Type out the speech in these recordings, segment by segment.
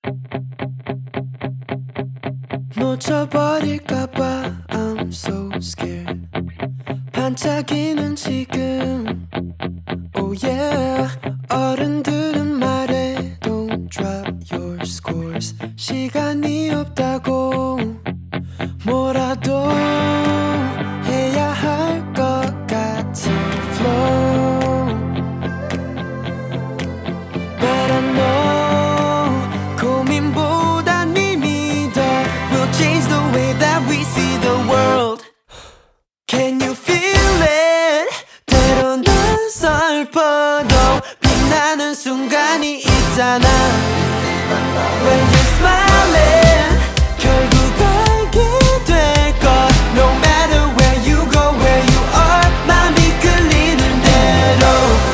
놓쳐버릴까봐 I'm so scared. 반짝이는 지금 Oh yeah. 어른들은 말해 Don't drop your scores. 시간이 없다고 뭐라도 해야 할 것 같은 flow. But I know 고민보단 이미 더 We'll change the way that we see the world. Can you feel it? 때론 난 슬퍼도 빛나는 순간이 있잖아. When you're smiling 결국 알게 될 것. No matter where you go, where you are, 맘이 끌리는 대로.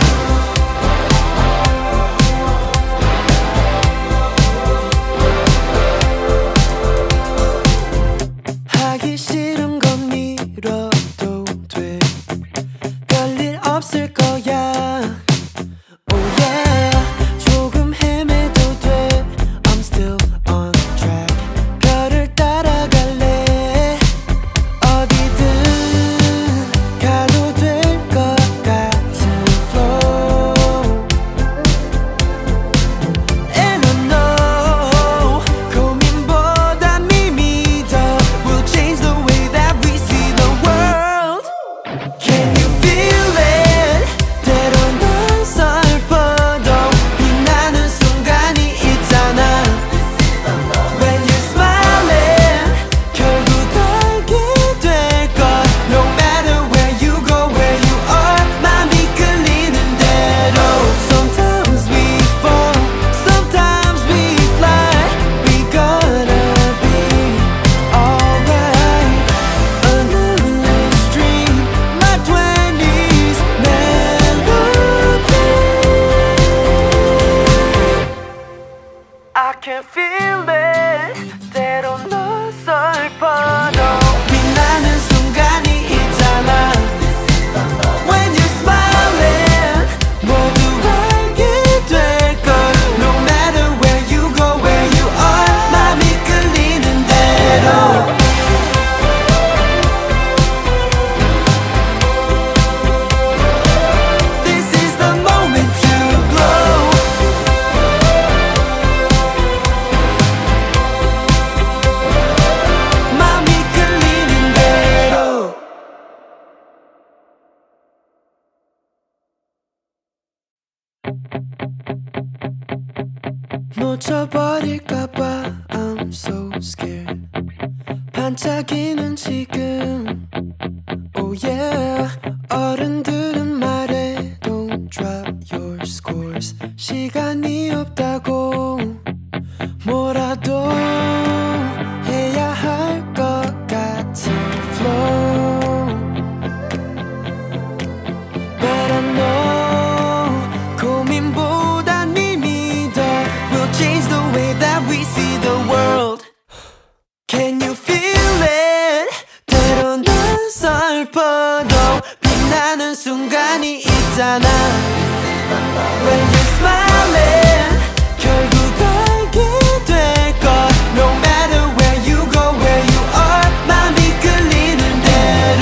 하기 싫은 건 미뤄도 돼. 별일 없을 거야. Oh yeah. 조금 헤매도 돼. I'm still on track. 별을 따라갈래. 어디든 가도 될 것 같은 flow. And I know 고민보단 이미 더 We'll change the way that we see the world. Can you feel it? 때론 난 슬퍼도 빛나는 순간이 있잖아. When you're smiling 결국 알게 될 것. No matter where you go, where you are, 맘이 끌리는 대로. Sometimes we fall, sometimes we fly. We gonna be alright. An endless dream, my 20s melody. I can feel it. 때론 너 슬퍼도 빛나는 순간이 있잖아. When you're smiling 모두 알게 될 걸. No matter where you go, where you are, 맘이 끌리는 대로. This is the moment to glow. 맘이 끌리는 대로. 놓쳐버릴까봐 I'm so scared. 반짝이는 지금 Oh yeah. 어른들은 말해 Don't drop your scores. 시간이 없다고 뭐라도 해야 할 것 같은 flow. But I know 고민보단 이미 더 We'll change the way that we see the world. Can you feel it? 때론 난 슬퍼도 빛나는 순간이 있잖아. When you're smiling 결국 알게 될 것. No matter where you go, where you are, 맘이 끌리는 대로.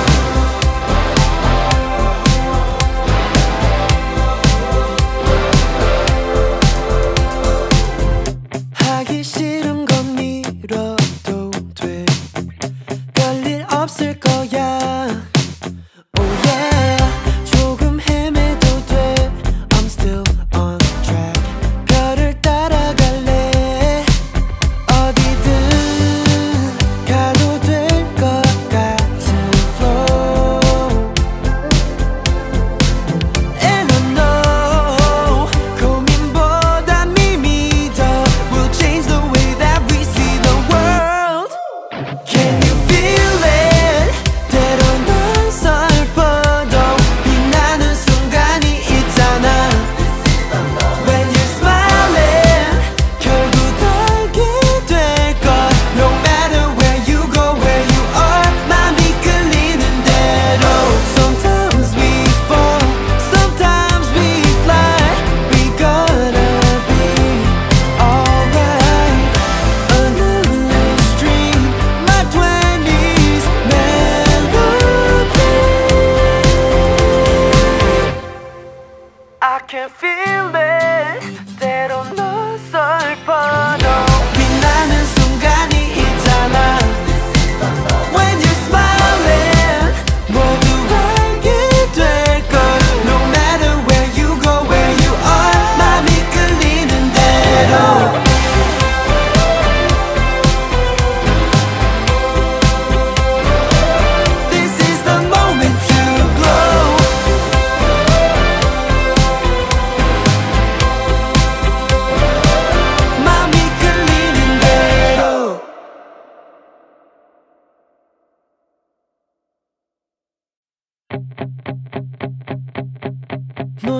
하기 싫은 건 미뤄도 돼. 별일 없을 거야. Oh yeah. 조금 헤매도 돼. I'm still on track. 별을 따라갈래. 어디든 가도 될 것 같은 flow. And I know 고민보단 이미 더 We'll change the way that we see the world. Can you feel it?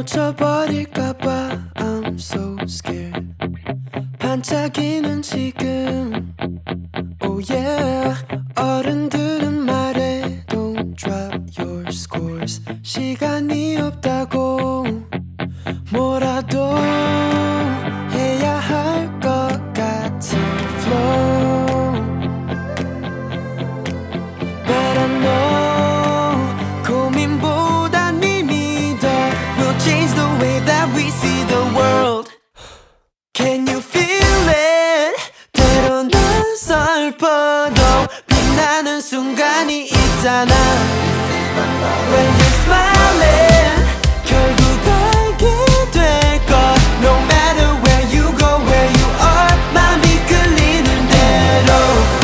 놓쳐버릴까봐 I'm so scared. 반짝이는 지금 Oh yeah. 어른들은 말해 Don't drop your scores. 시간이 없다고 뭐라도 해야 할 것 같은 flow. But I know 고민보단 네 믿어 We'll change the way that we see the world. Can you feel it? 때론 난 슬퍼도 빛나는 순간이 있잖아. When you're smiling 결국 알게 될 걸. No matter where you go, where you are, 맘이 끌리는 대로.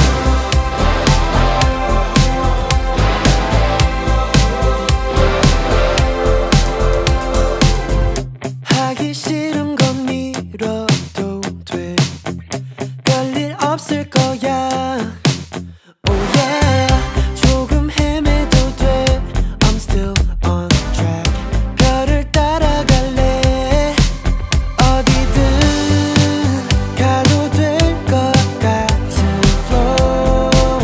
하기 싫은 건 미뤄도 돼. 별일 없을 거야. Oh yeah. 조금 헤매도 돼. I'm still on track. 별을 따라갈래. 어디든 가도 될 것 같은 flow.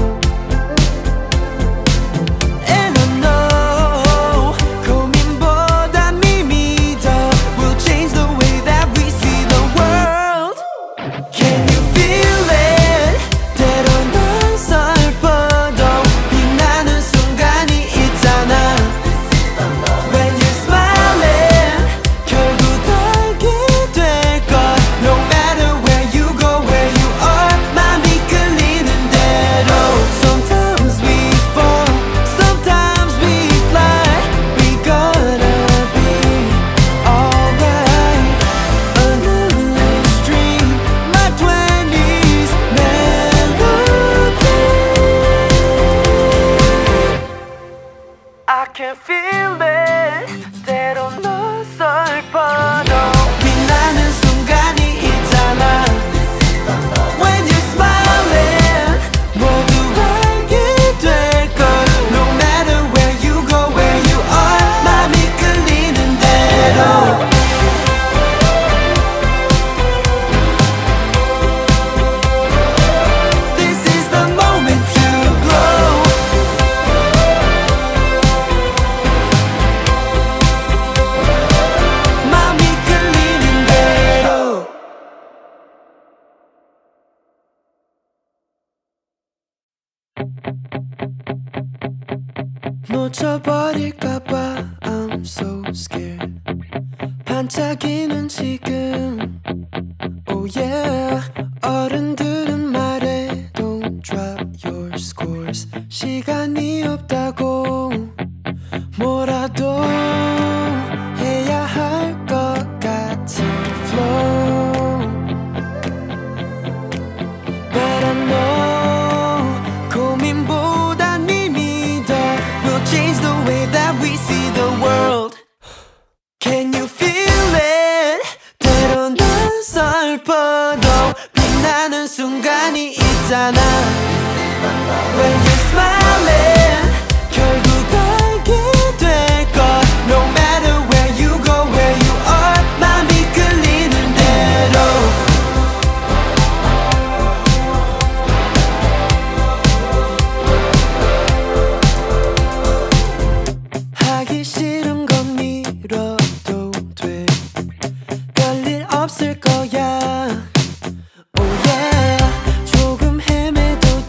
And I know 고민보단 네 믿어 We'll change the way that we see the world. Can you feel it? 때론 난 슬퍼도 빛나는 순간이 있잖아. When you're smiling 결국 알게 될 걸. No matter where you go, where you are, 맘이 끌리는 대로. Sometimes we fall, sometimes we fly. We gonna be alright. An endless dream, my 20s melody. I can feel it. 때론 너 슬퍼도 빛나는 순간이 있잖아. When you're smiling 모두 알게 될 걸. No matter where you go, where you are, 맘이 끌리는 대로. This is the moment to glow. 맘이 끌리는 대로. 놓쳐버릴까봐 I'm so scared. 반짝이는 지금 Oh yeah. 어른들은 말해 Don't drop your scores. 시간이 없다고 뭐라도 해야 할 것 같은 flow. But I know 고민보단 네 믿어 We'll change the way that we see the world. Can you feel it? 때론 난 슬퍼도 빛나는 순간이 있잖아. When you're smiling 결국 알게 될 걸. No matter where you go, where you are, 맘이 끌리는 대로. 하기 싫은 건 미뤄도 돼. 별일 없을 거야. Oh yeah. 조금 헤매도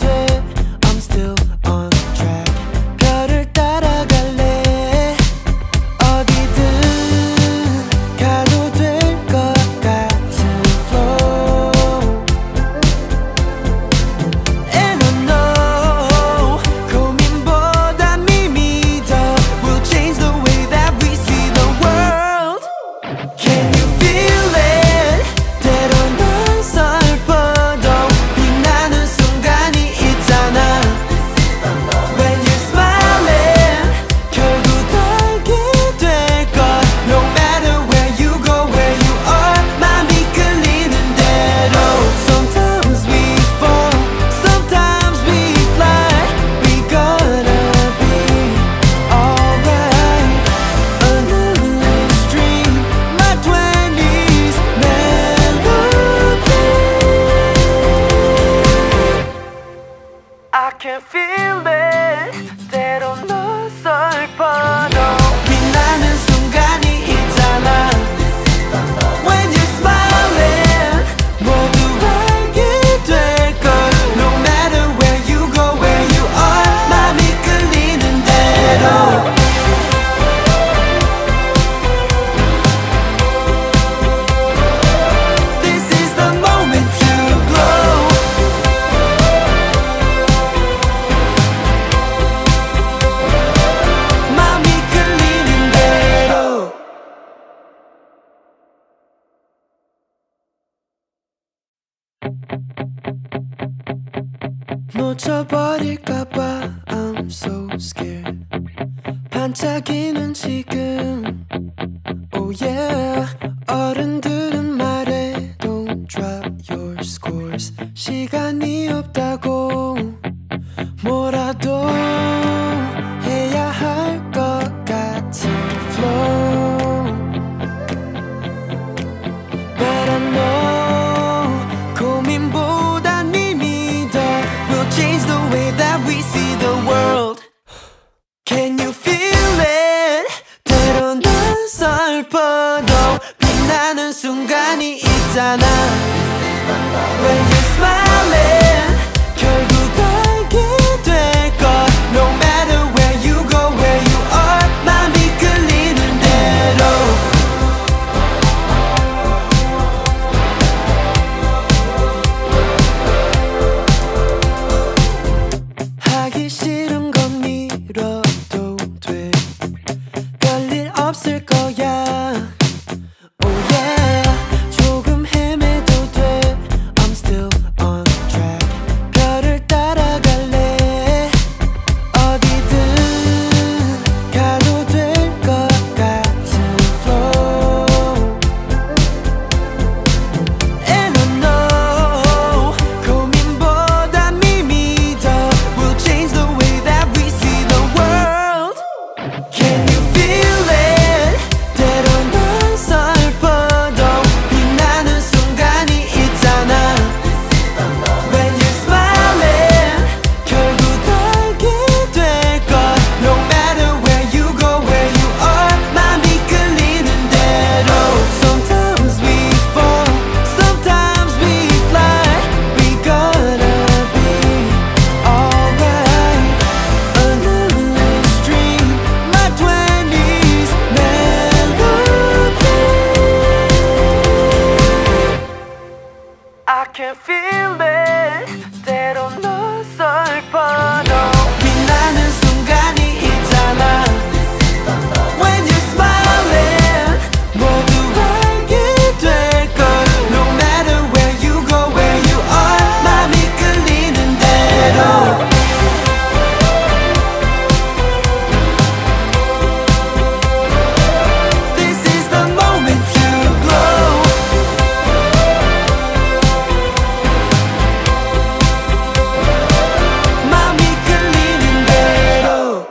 can feel it 때론 너 슬퍼도 빛나는 순간이 있잖아 When you're smiling 모두 알게 될걸 No matter where you go where you are 맘이 끌리는 대로 This is the moment to glow 맘이 끌리는 대로 놓쳐버릴까봐 I'm so scared 반짝이는 지금 Oh yeah 어른들은 말해 Don't drop your scores 시간이 없다고 뭐라도 해야 할 것 같은 flow But I know 고민보단 미 더 We'll change the way that we see the world Can you feel it? 때론 난 슬퍼도 빛나는 순간이 있잖아 When you're smiling 결국 알게 될걸 No matter where you go where you are 맘이 끌리는 대로 하기 싫은 건 미뤄도 돼 별일 없을 거야 Oh yeah 조금 헤매도 돼 I'm still on track 별을 따라갈래 어디든 가도 될 것 같은 flow And I know 고민보단 미 더 We'll change the way that we see the world Can you feel it? 때론 난 슬퍼도 빛나는 순간이 있잖아 When you're smiling 결국 알게 될걸 No matter where you go where you are 맘이 끌리는 대로 Sometimes we fall Sometimes we fly We gonna be alright An endless dream My 20s melody I can feel it 때론 너 슬퍼도 빛나는 순간이 있잖아 When you're smiling 모두 알게 될걸 No matter where you go where you are 맘이 끌리는 대로 This is the moment to glow 맘이 끌리는 대로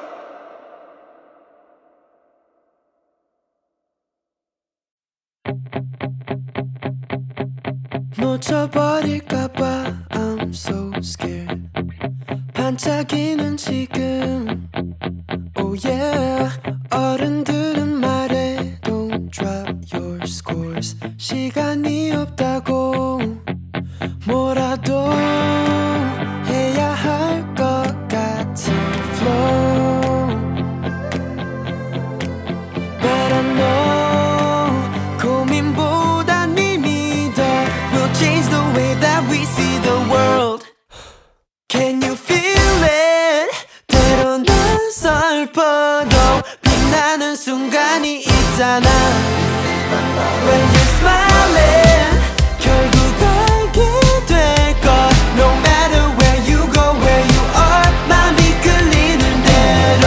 놓쳐버릴까봐 I'm so scared 반짝이는 지금 Oh yeah 어른들은 말해 Don't drop your scores 시간이 없다고 뭐라도 해야 할 것 같은 flow But I know 고민보단 미 더 We'll change the way that we see the world Can you feel it? 때론 난 슬퍼도 빛나는 순간이 있잖아 When you're smiling 결국 알게 될걸 No matter where you go where you are 맘이 끌리는 대로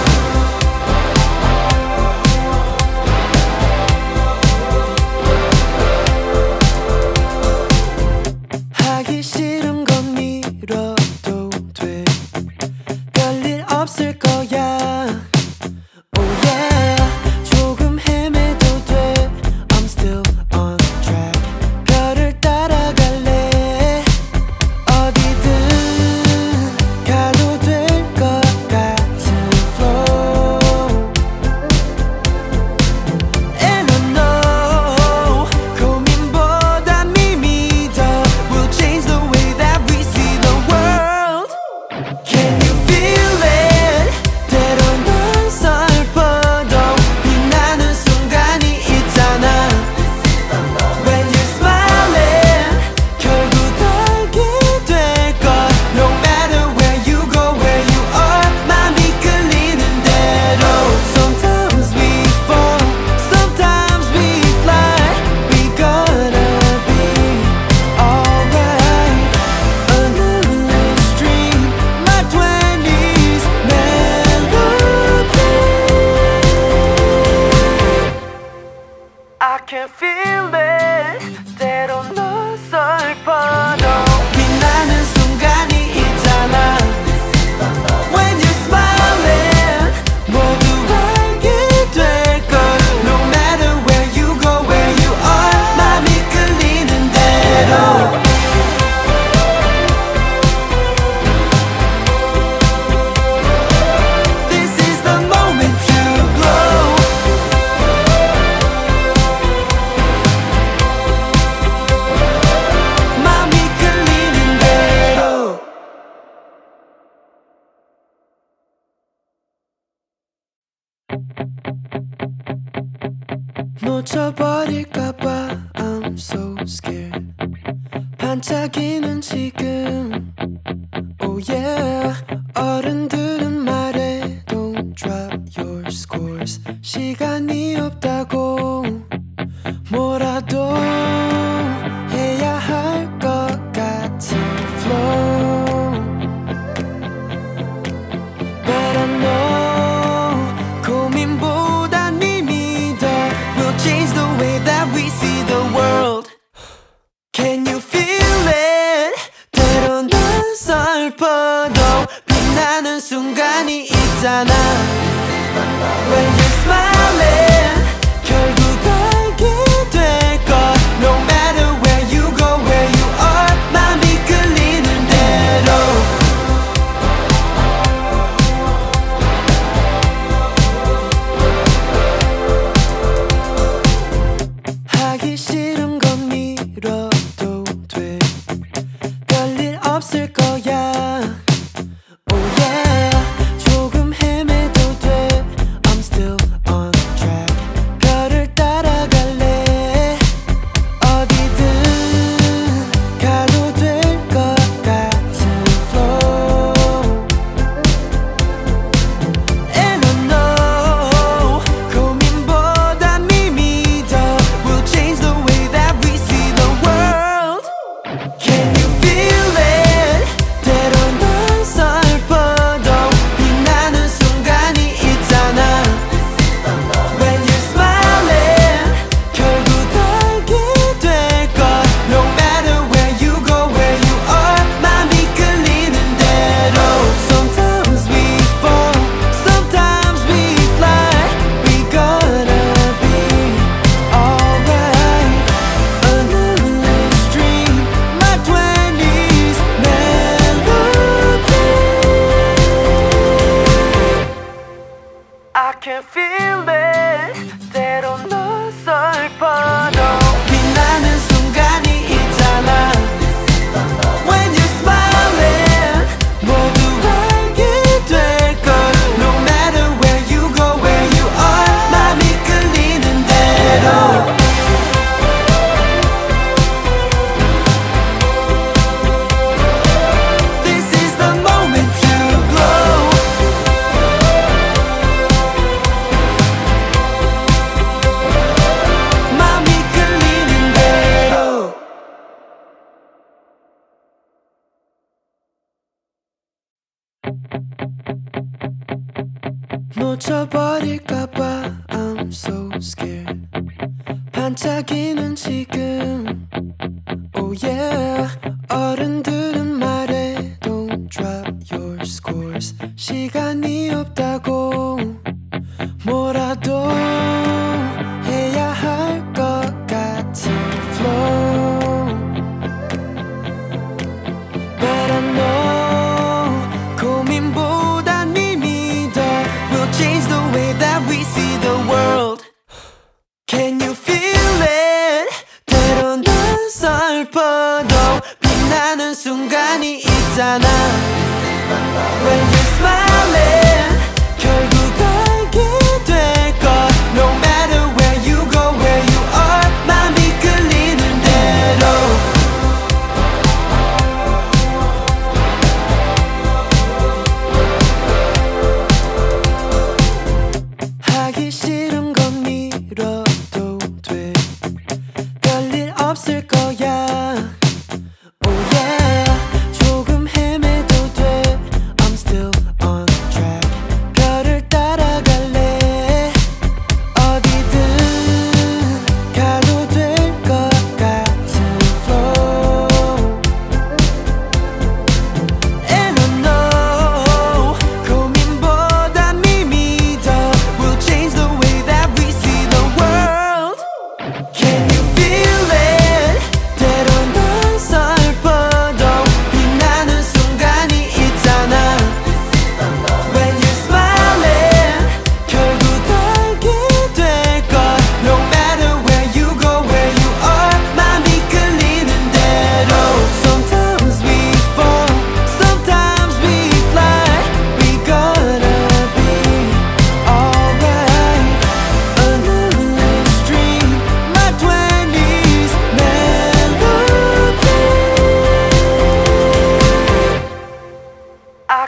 하기 싫은 건 미뤄도 돼 별일 없을 거야 Oh yeah 조금 헤매도 돼 I'm still on track 별을 따라갈래 어디든 가도 놓쳐버릴까봐 I'm so scared. 반짝이는 지금 Oh yeah. 어른들은 말해 Don't drop your scores. 시간이 없다고 뭐라도 해야 할 것 같은 flow. But I know 고민보단 이미 더 We'll change the way that we see the world. Can you feel it? 때론 난 슬퍼도 빛나는 순간이 있잖아. When you're smiling 결국 알게 될 것. No matter where you go, where you are, 맘이 끌리는 대로. 하기 싫은 건 미뤄도 돼. 별일 없을 거야. Oh yeah. 조금 헤매도 돼. I'm still on track. 별을 따라갈래. 어디든 가도 될 것 같은 flow. And I know 고민보단 이미 더 We'll change the way that we see the world. Can you feel it? 때론 난 슬퍼도 빛나는 순간이 있잖아. When you're smiling 결국 알게 될 것. No matter where you go, where you are, 맘이 끌리는 대로. Sometimes we fall, sometimes we fly. We gonna be alright. An endless dream, my 20s melody. I can feel it. 때론 너 슬퍼도 빛나는 순간이 있잖아. When you're smiling 모두 알게 될 걸. No matter where you go, where you are, 맘이 끌리는 대로. This is the moment to glow. 맘이 끌리는 대로. 놓쳐버릴까봐 I'm so scared. 반짝이는 지금 Oh yeah. 어른들은 말해 Don't drop your scores. 시간이 없다고 뭐라도 해야 할 것 같은 flow. But I know 고민보단 이미 더 We'll change the way that we see the world. Can you feel it? 때론 난 슬퍼도 빛나는 순간이 있잖아. When you're smiling 결국 알게 될 것. No matter where you go, where you are, 맘이 끌리는 대로. 하기 싫은 건 미뤄도 돼. 별일 없을 거야. Oh yeah. 조금 헤매도 돼. I'm still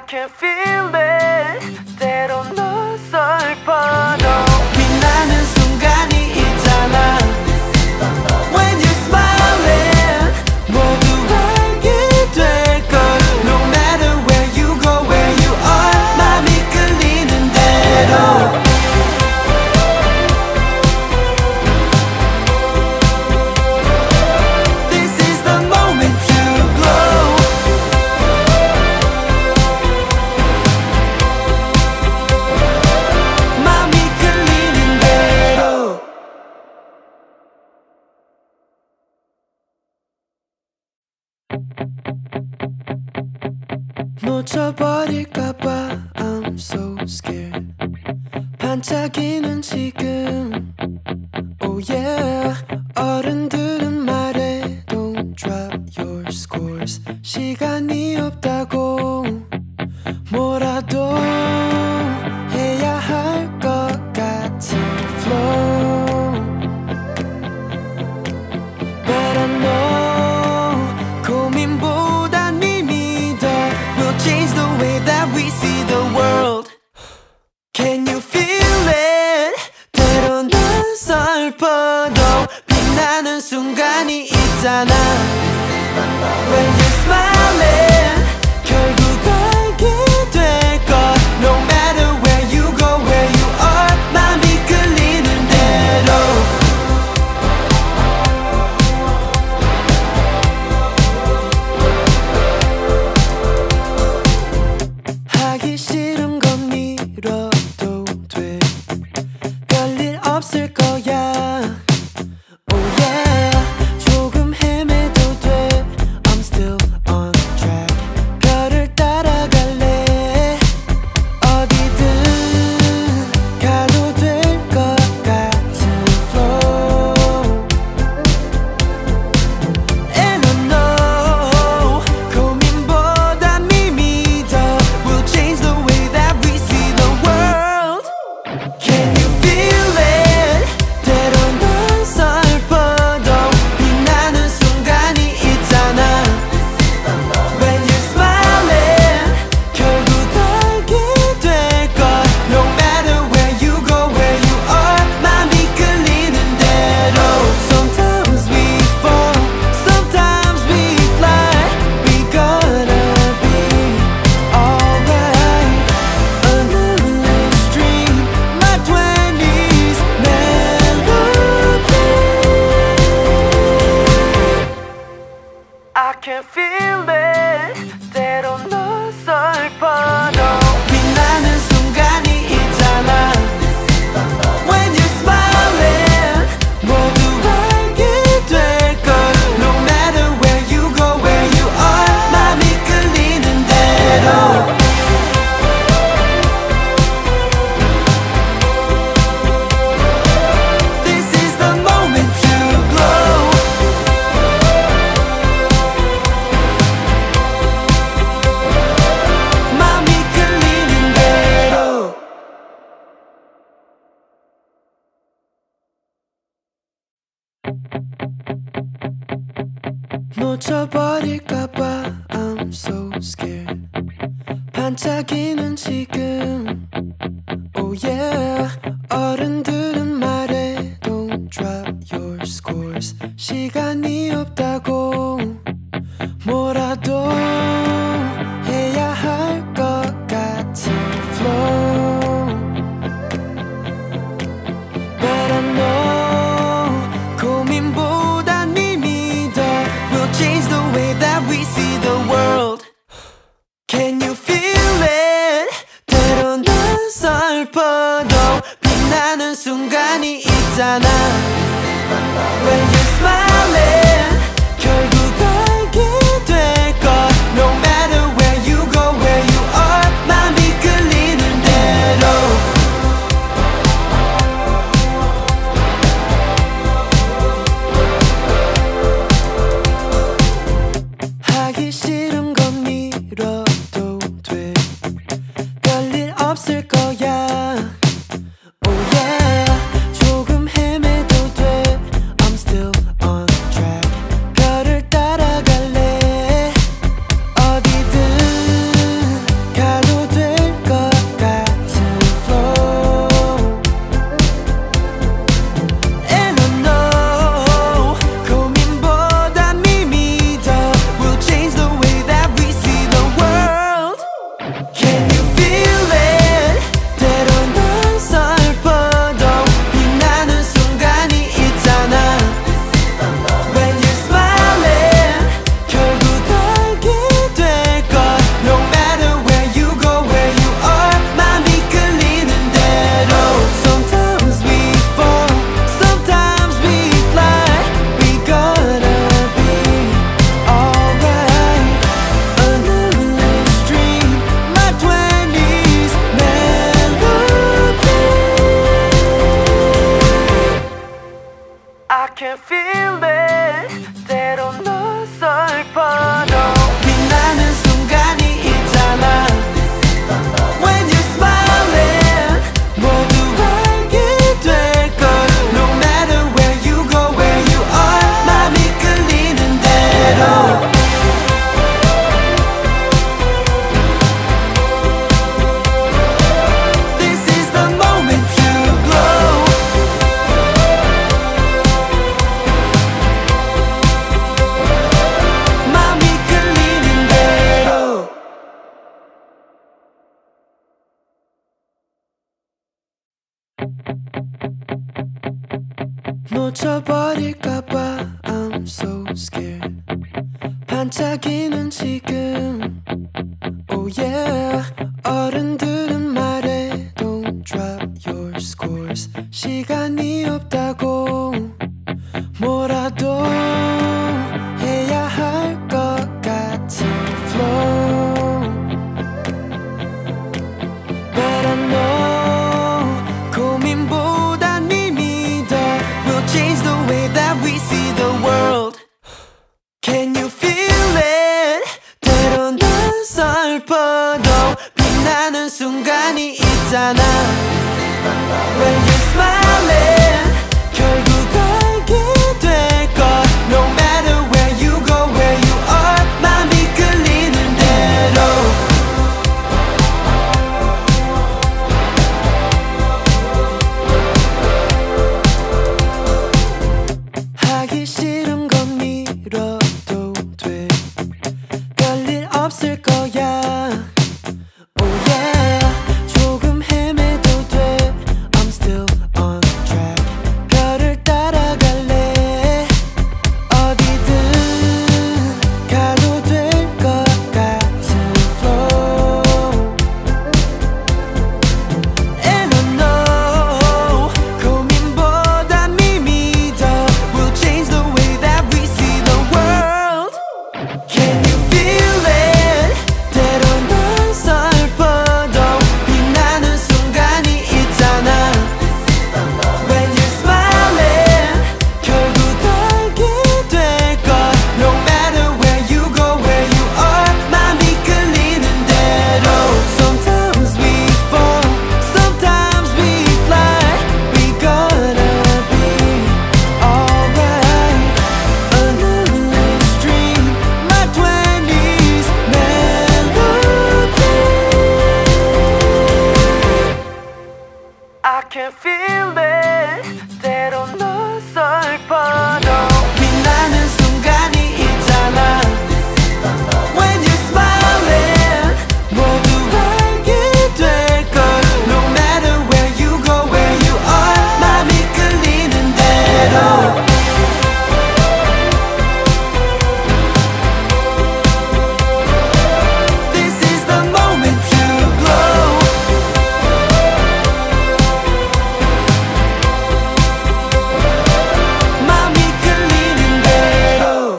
can feel it 때론 너 슬퍼도 빛나는 순간이 있잖아 When you're smiling 모두 알게 될걸 No matter where you go where you are 맘이 끌리는 대로 놓쳐버릴까봐 I'm so scared 반짝이는 지금 Oh yeah 어른들은 말해 Don't drop your scores 시간이 없다고 뭐라도 해야 할 것 같은 flow But I know 고민보단 님이 더 Will change the way that we see the world Can you feel it? 때론 난 슬퍼도 빛나는 순간이 있잖아 When you're smiling 결국 알게 될걸 No matter where you go where you are 맘이 끌리는 대로 하기 싫은 건 미뤄도 돼 별일 없을 거야 Oh yeah 조금 헤매도 돼 I'm still on track 별을 따라갈래 어디든 가도 될 것 같은 flow And I know 고민보단 님이 더 Will change the way that we see the world Can you feel it? 때론 난 슬퍼도 빛나는 순간이 있잖아 When you're smiling 결국 알게 될걸 No matter where you go where you are 맘이 끌리는 대로 Sometimes we fall Sometimes we fly We gonna be alright An endless dream My 20s melody I can feel it 때론 너 슬퍼도 빛나는 순간이 있잖아 When you're smiling 모두 알게 될걸 No matter where you go where you are 맘이 끌리는 대로 This is the moment to glow 맘이 끌리는 대로 놓쳐버릴까봐 I'm so scared 반짝이는 지금 Oh yeah 어른들은 말해 Don't drop your scores 시간이 없다고 뭐라도 해야 할 것 같은 flow But I know 고민보단 님이 더 Will change the way that we see the world Can you feel it? 때론 난 슬퍼도 빛나는 순간이 있잖아 When you're smiling 결국 알게 될걸 No matter where you go where you are 맘이 끌리는 대로 하기 싫은 건 미뤄도 돼 별일 없을 거야 Oh yeah 조금 헤매도 돼 I'm still on track 별을 따라갈래 어디든 가도 반짝이는 지금 Oh yeah 어른들은 말해 Don't drop your scores 시간이 없다고 뭐라도 해야 할 것 같은 flow But I know 고민보단 이미 더 We'll change the way that we see the world Can you feel it? 때론 난 슬퍼도 빛나는 순간이 있잖아 When you're smiling 결국 알게 될 것 No matter where you go, where you are 맘이 끌리는 대로 하기 싫은 건 미뤄도 돼 별일 없을 거야 Oh yeah 조금 헤매도 돼 I'm still on track 별을 따라갈래 어디든 가도 될 것 같은 flow And I know 고민보단 이미 더 We'll change the way that we see the world Can you feel it? 때론 난 슬퍼도 빛나는 순간이 있잖아 When you're smiling 결국 알게 될 것 No matter where you go, where you are 맘이 끌리는 대로 Sometimes we fall, sometimes we fly We gonna be alright An endless dream, my 20s melody I can feel it 때론 너 슬퍼도 빛나는 순간이 있잖아 When you're smiling 모두 알게 될걸 No matter where you go, where you are 맘이 끌리는 대로 This is the moment to glow 맘이 끌리는 대로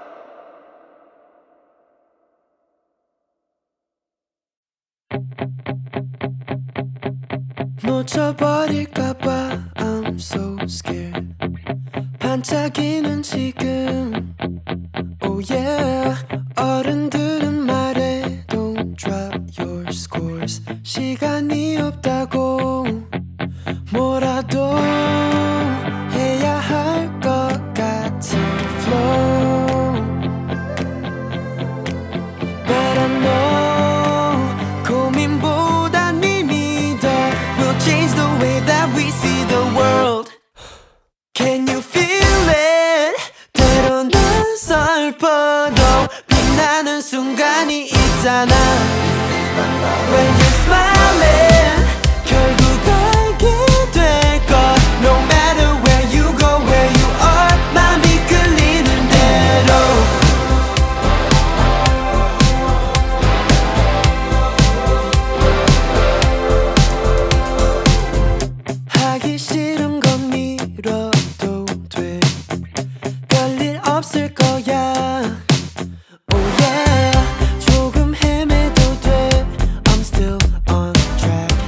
놓쳐버릴까봐 I'm so scared 반짝이는 지금 Oh yeah 어른들은 말해 Don't drop your scores 시간이 없다고 뭐라도 해야 할 것 같은 flow But I know 고민보단 이미 더 We'll change the way that we see the world Can you feel it? 때론 난 슬퍼도 빛나는 순간이 있잖아 When you're smiling 결국 알게 될 것 No matter where you go, where you are 맘이 끌리는 대로 하기 싫은 건 미뤄도 돼 별일 없을 거야 Oh yeah 조금 헤매도 돼 I'm still on track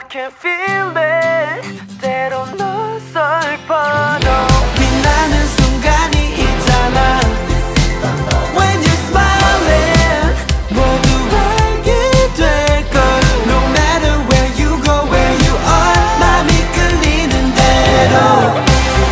can feel it. 때론 너 슬퍼도 빛나는 순간이 있잖아. When you're smiling 모두 알게 될걸. No matter where you go, where you are, 맘이 끌리는 대로.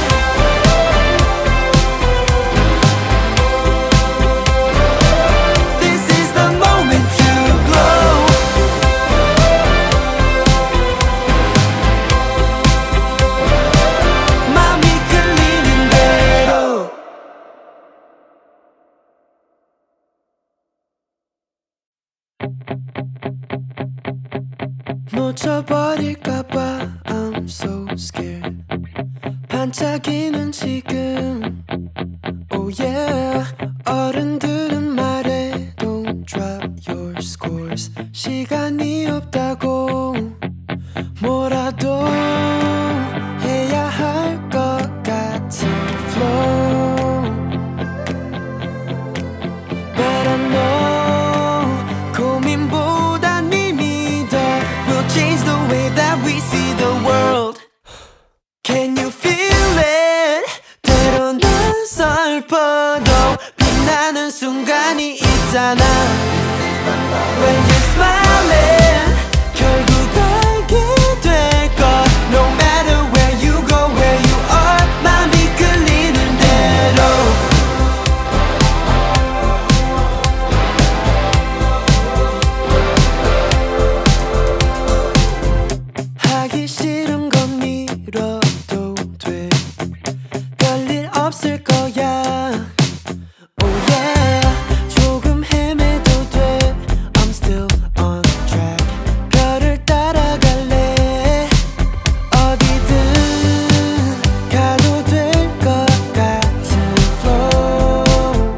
놓쳐버릴까봐 I'm so scared. 반짝이는 지금 Oh yeah. 어른들은 말해 Don't drop your scores. 시간이 없다고 뭐라도 해야 할 것 같은 flow. But I know 고민보단 이미 더 will change the way that we see the world. Can you feel it? 때론 난 슬퍼도 빛나는 순간이 있잖아. When you're smiling 결국 알게 될걸. No matter where you go, where you are, 맘이 끌리는 대로. 하기 싫은 건 미뤄도 돼. 별일 없을 거야. Oh yeah. 조금 헤매도 돼. I'm still on track. 별을 따라갈래. 어디든 가도 될 것 같은 flow.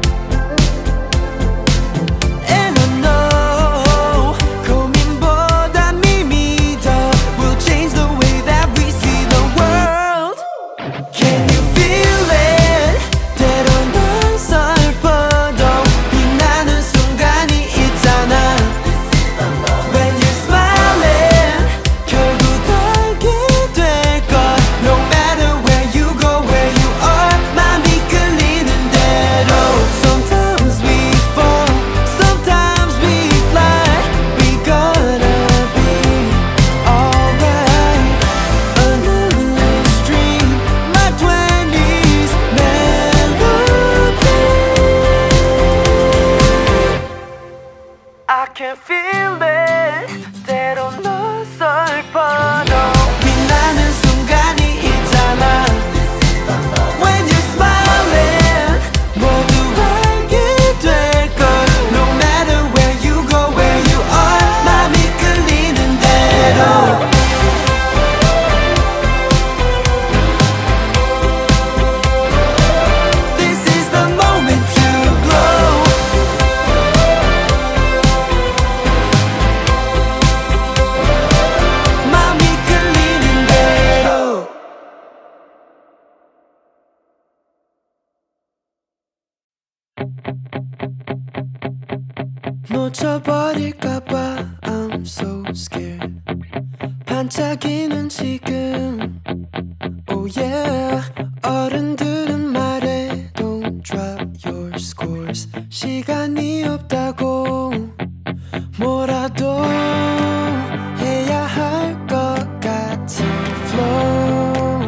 And I know 고민보다 이미 더 will change the way that we see the world. Can you feel it? 때론 난 슬퍼도 빛나는 순간이 있잖아. When you're smiling 결국 알게 될걸. No matter where you go, where you are, 맘이 끌리는 대로. Sometimes we fall, sometimes we fly. We gonna be alright. An endless dream, my 20s melody. I can feel it. 때론 너 슬퍼도 빛나는 순간이 있잖아. When you're smiling 모두 알게 될걸. No matter where you go, where you are, 맘이 끌리는 대로. This is the moment to glow. 맘이 끌리는 대로. 놓쳐버릴까봐 I'm so scared. 반짝이는 지금 Oh yeah. 어른들은 말해 Don't drop your scores. 시간이 없다고 뭐라도 해야 할 것 같은 flow.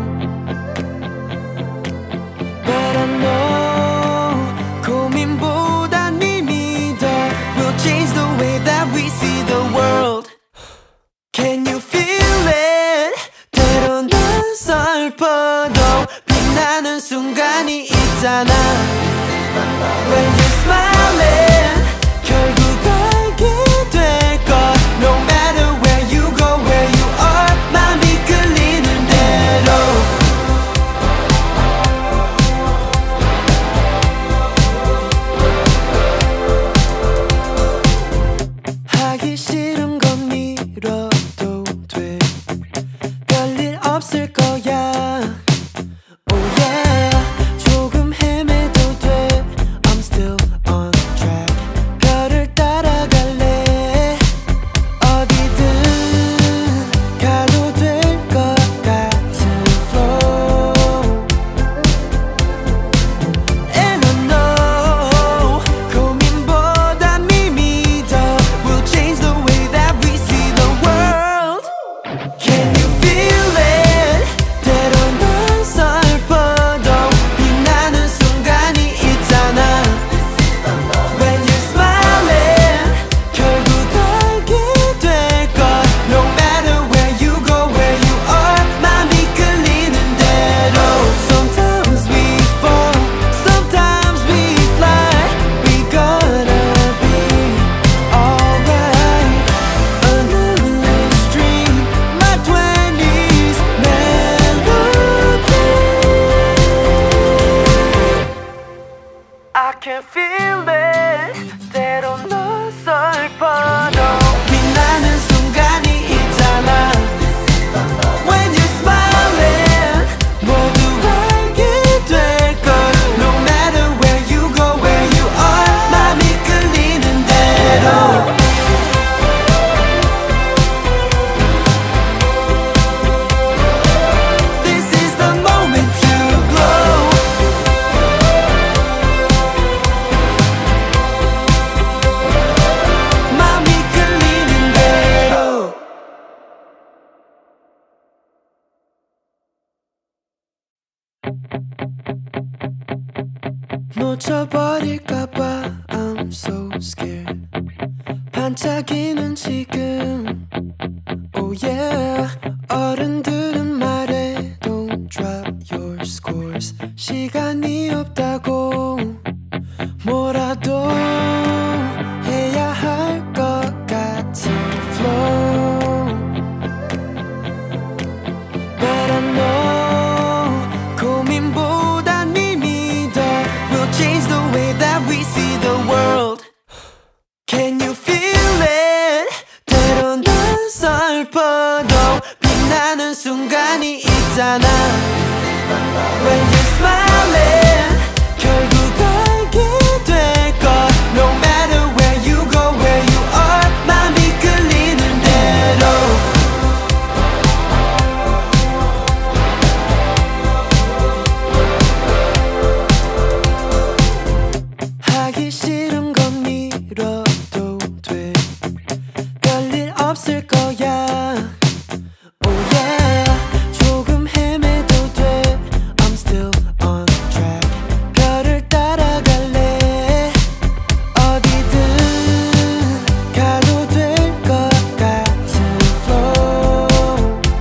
But I know 고민보단 이미 더 will change the way that we see the world. Can you feel it? 때론 난 슬퍼도 빛나는 순간이 있잖아. When you're smiling 결국 알게 될걸. No matter where you go, where you are, 맘이 끌리는 대로. 하기 싫은 건 미뤄도 돼. 별일 없을 거야. Oh yeah. 조금 헤매도 돼. I'm still on track. 별을 따라갈래. 어디든 가도 놓쳐버릴까봐 I'm so scared. 반짝이는 지금 Oh yeah. 어른들은 말해 Don't drop your scores. 시간이 없다고 뭐라도 해야 할 것 같은 flow. But I know 고민보단 이미 더 We'll change the way that we see the world. Can you feel it? 때론 난 슬퍼도 빛나는 순간이 있잖아. When you're smiling 결국 알게 될 걸. No matter where you go, where you are, 맘이 끌리는 대로. 하기 싫은 건 미뤄도 돼. 별일 없을 거야. Oh yeah. 조금 헤매도 돼. I'm still on track. 별을 따라갈래. 어디든 가도 될 것 같은 flow.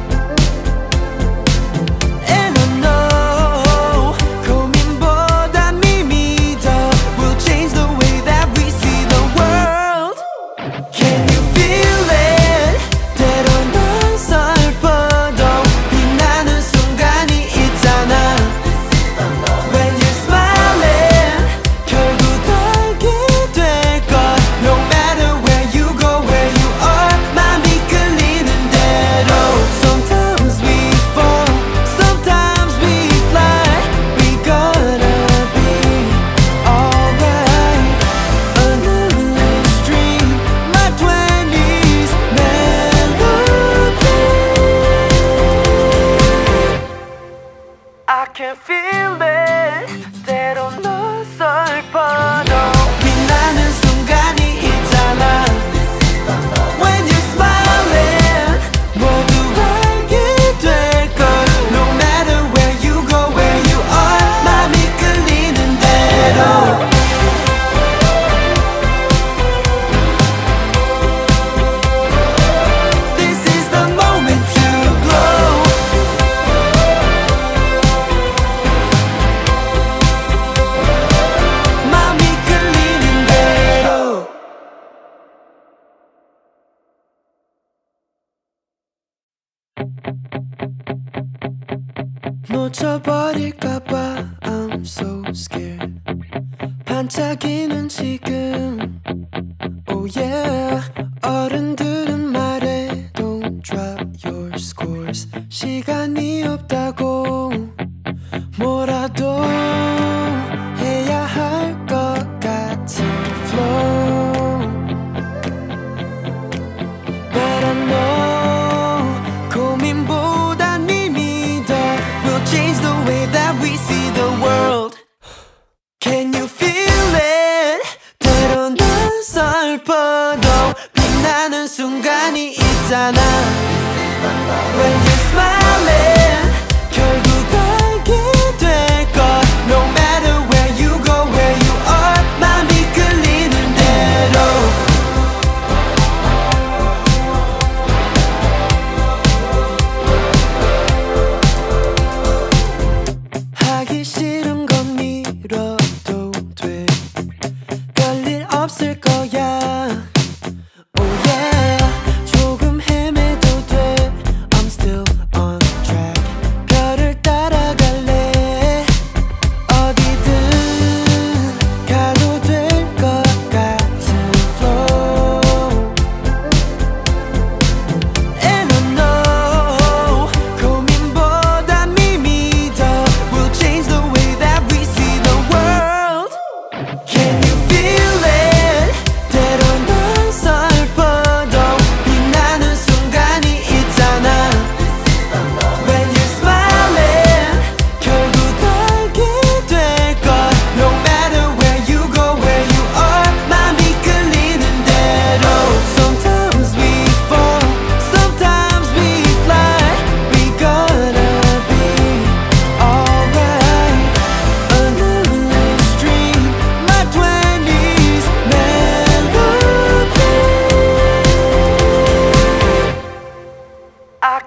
And I know 고민보다 이미 더 We'll change the way that we see the world. Can you feel it? 때론 난 슬퍼도 빛나는 순간이 있잖아. When you're smiling 결국 알게 될 걸. No matter where you go, where you are, 맘이 끌리는 대로. Sometimes we fall, sometimes we fly. We gonna be alright. An endless dream, my 20s melody. I can feel it. 때론 너 슬퍼도 빛나는 순간이 있잖아. When you're smiling 모두 알게 될 걸. No matter where you go, where you are, 맘이 끌리는 대로. This is the moment to glow. 맘이 끌리는 대로. 놓쳐버릴까봐 I'm so scared. 반짝이는 지금 Oh yeah. 어른들은 말해 Don't drop your scores. 시간이 없다고 뭐라도 해야 할 것 같은 flow. But I know 고민보단 이미 더 We'll change the way that we see the world. Can you feel it? 때론 난 슬퍼도 빛나는 순간이 있잖아. When you're smiling 결국 알게 될 걸. No matter where you go, where you are, 맘이 끌리는 대로. 하기 싫은 건 미뤄도 돼. 별일 없을 거야. Oh yeah. 조금 헤매도 돼. I'm still on track.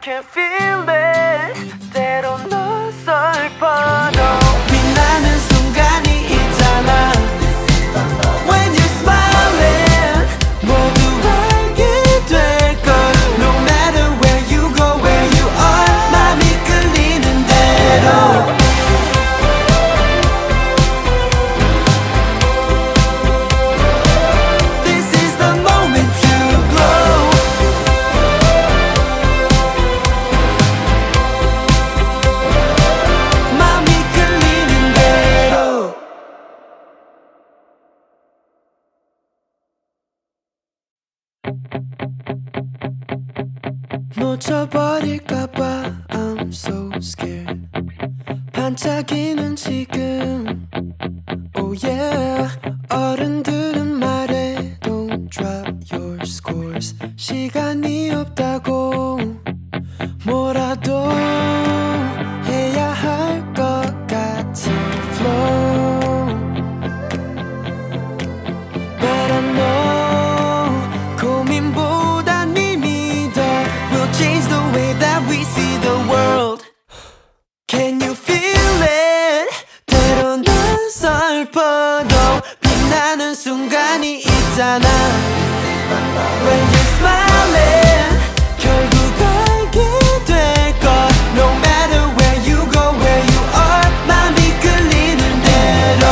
can feel it. 때론 어설퍼도 빛나는 순간이 있잖아. When you're smiling 모두 알게 될걸. No matter where you go, where you are, 맘이 끌리는 대로. This is the moment to glow. 맘이 끌리는 대로. 놓쳐버릴까봐 I'm so scared. 반짝이는 지금 Oh yeah. 어른들은 말해 Don't drop your scores. 시간이 없다고 뭐라도 해야 할 것 같은 flow. But I know 고민보단 네 믿어. We'll change the way that we see the world. Can you feel it? 때론 어설퍼도 빛나는 순간이 있잖아. When you're smiling 결국 알게 될걸. No matter where you go, where you are, 맘이 끌리는 대로.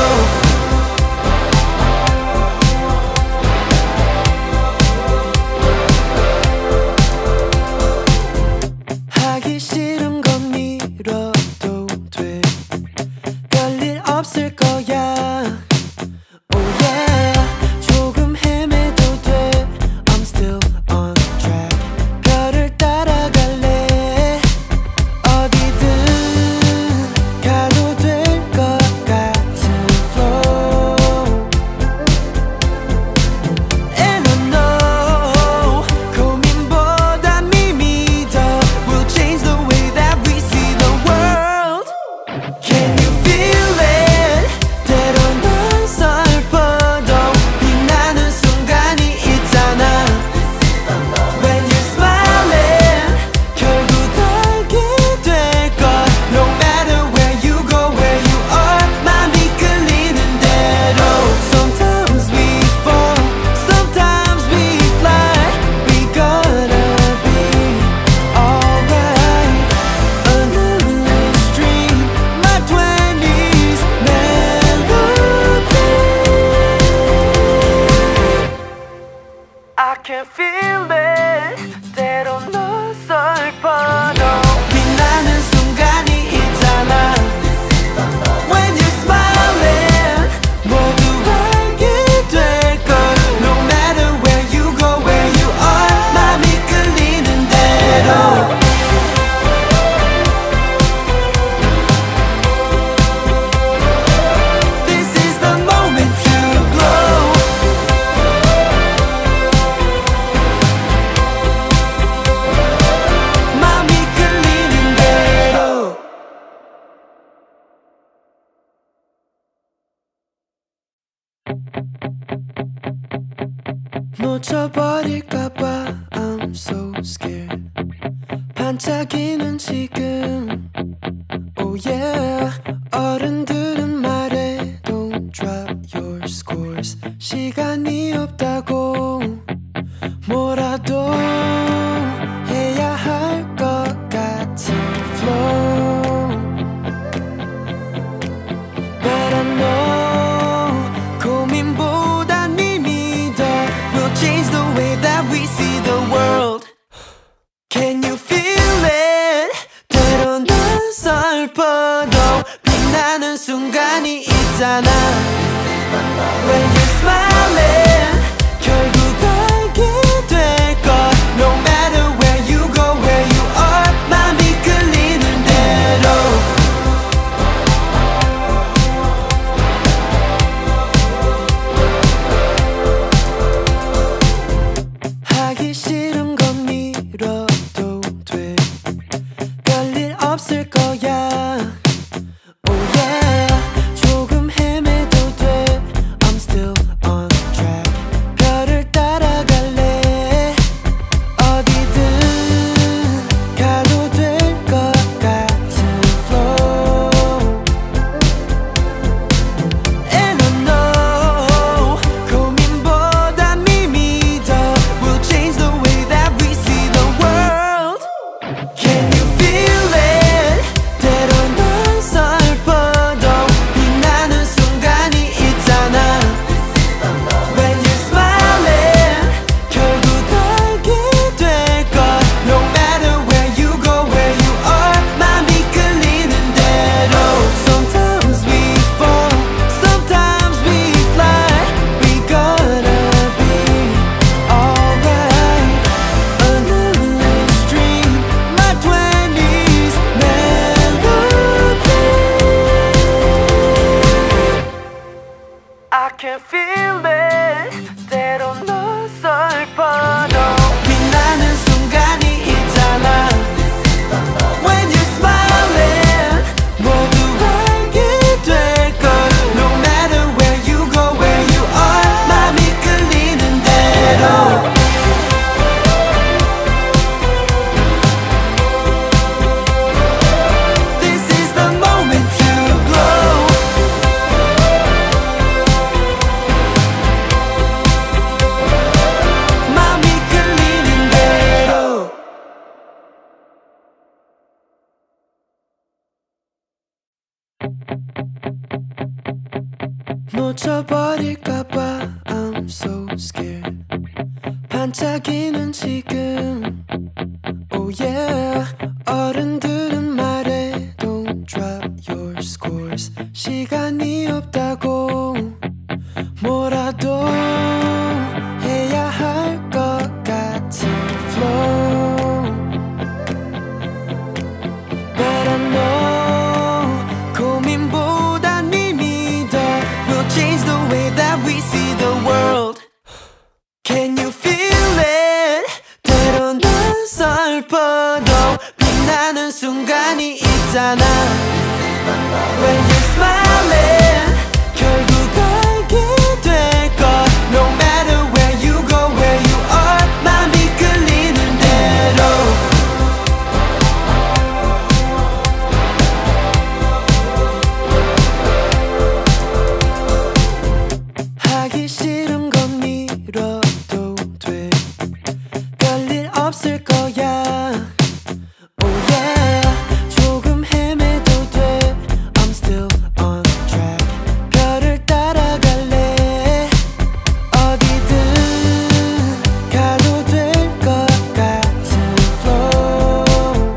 하기 싫은 건 미뤄도 돼. 별일 없을 거야. Oh yeah. 조금 헤매도 돼. I'm still on track. 별을 따라갈래. 어디든 가도 될 것 같은 flow. And I know 고민보단 네 믿어. We'll change the way that we see the world. Can you feel it? 때론 어설퍼도 빛나는 순간이 있잖아. When you're smiling 결국 알게 될걸. No matter where you go, where you are, 맘이 끌리는 대로. Sometimes we fall, sometimes we fly. We gonna be alright. An endless dream, my 20s melody. I can feel it. 때론 어설퍼도 빛나는 순간이 있잖아. When you're smiling 모두 알게 될걸. No matter where you go, where you are, 맘이 끌리는 대로. This is the moment to glow. 맘이 끌리는 대로. 놓쳐버릴까봐 I'm so scared. 반짝이는 지금 Oh yeah. 어른들은 말해 Don't drop your scores. 시간이 없다고 뭐라도 해야 할 것 같은 flow. But I know 고민보단 네 믿어. We'll change the way that we see the world. Can you feel it? 때론 어설퍼도 빛나는 순간이 있잖아. When you're smiling 결국 알게 될걸. No matter where you go, where you are, 맘이 끌리는 대로. 하기 싫은 건 미뤄도 돼. 별일 없을 거야. Oh yeah. 조금 헤매도 돼. I'm still on 놓쳐버릴까봐 I'm so scared. 반짝이는 지금 Oh yeah. 어른들은 말해 Don't drop your scores. 시간이 없다고 뭐라도 해야 할 것 같은 flow. But I know 고민보단 미 더 We'll change the way that we see the world. Can you feel it? 때론 난 슬퍼도 빛나는 순간이 있잖아. When you're smiling 결국 알게 될 것. No matter where you go, where you are, 맘이 끌리는 대로. 하기 싫은 건 미뤄도 돼. 별일 없을 거야. Oh yeah. 조금 헤매도 돼. I'm still on track. 별을 따라갈래. 어디든 가도 될 것 같은 flow.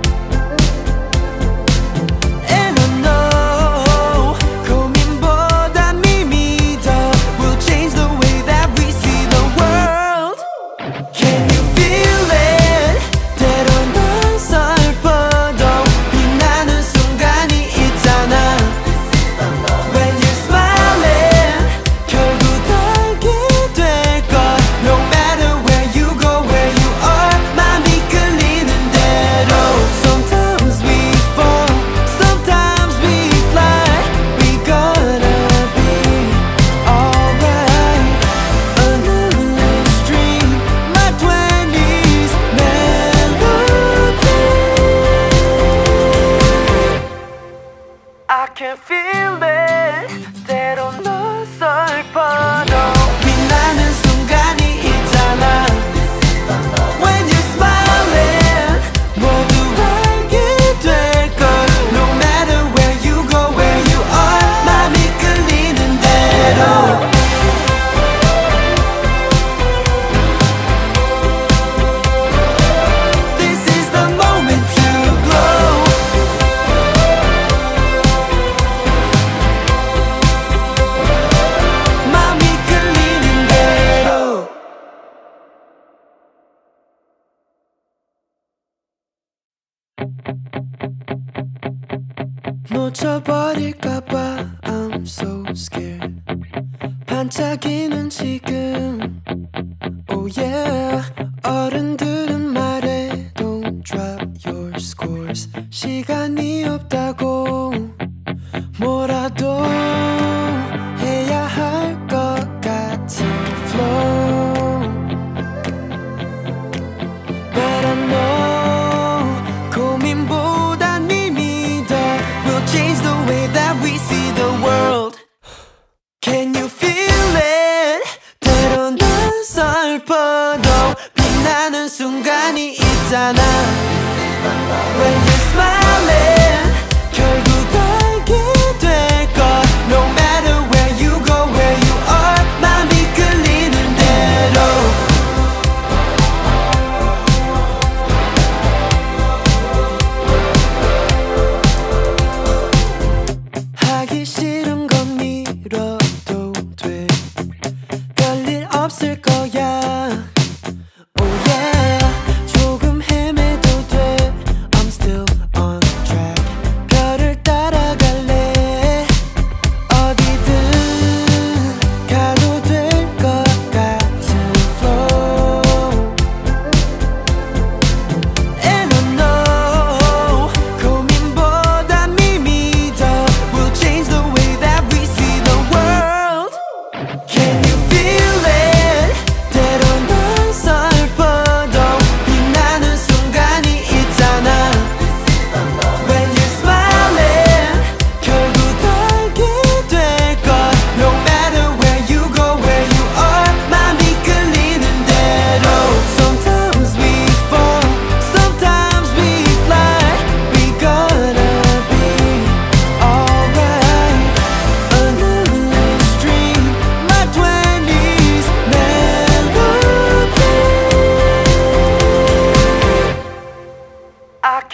And I know 고민보단 미 더 We'll change the way that we see the world. Can you feel it? 때론 난 슬퍼도 빛나는 순간이 있잖아. When you're smiling 결국 알게 될 것. No matter where you go, where you are, 맘이 끌리는 대로. Sometimes we fall, sometimes we fly. We gonna be alright. An endless dream, my 20s melody. I can feel it. 때론 너 슬퍼도 빛나는 순간이 있잖아. When you're smiling 모두 알게 될 걸. No matter where you go, where you are, 맘이 끌리는 대로. This is the moment to glow. 맘이 끌리는 대로. 놓쳐버릴까봐 I'm so scared. 반짝이는 지금 Oh yeah. 어른들은 말해 Don't drop your scores. 시간이 없다고 뭐라도 해야 할 것 같은 flow. But I know 고민보단 미 더 We'll change the way that we see the world. Can you feel it? 때론 난 슬퍼도 빛나는 순간이 있잖아. When you're smiling 결국 알게 될 것. No matter where you go, where you are, 맘이 끌리는 대로. 하기 싫은 건 미뤄도 돼. 별일 없을 거야. Oh yeah. 조금 헤매도 돼. I'm still on track.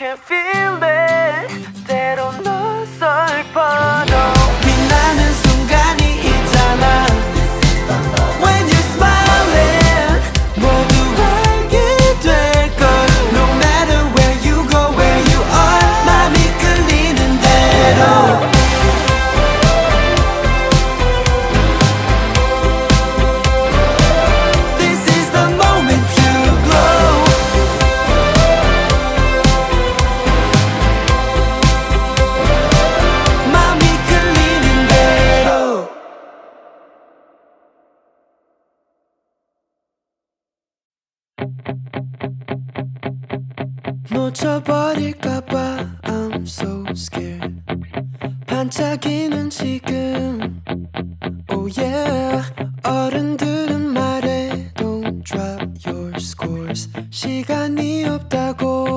can feel it 때론 어설퍼도 빛나는 순간이 있잖아 When you're smiling 모두 알게 될걸 No matter where you go, where you are 맘이 끌리는 대로 놓쳐버릴까봐 I'm so scared 반짝이는 지금 Oh yeah 어른들은 말해 Don't drop your scores 시간이 없다고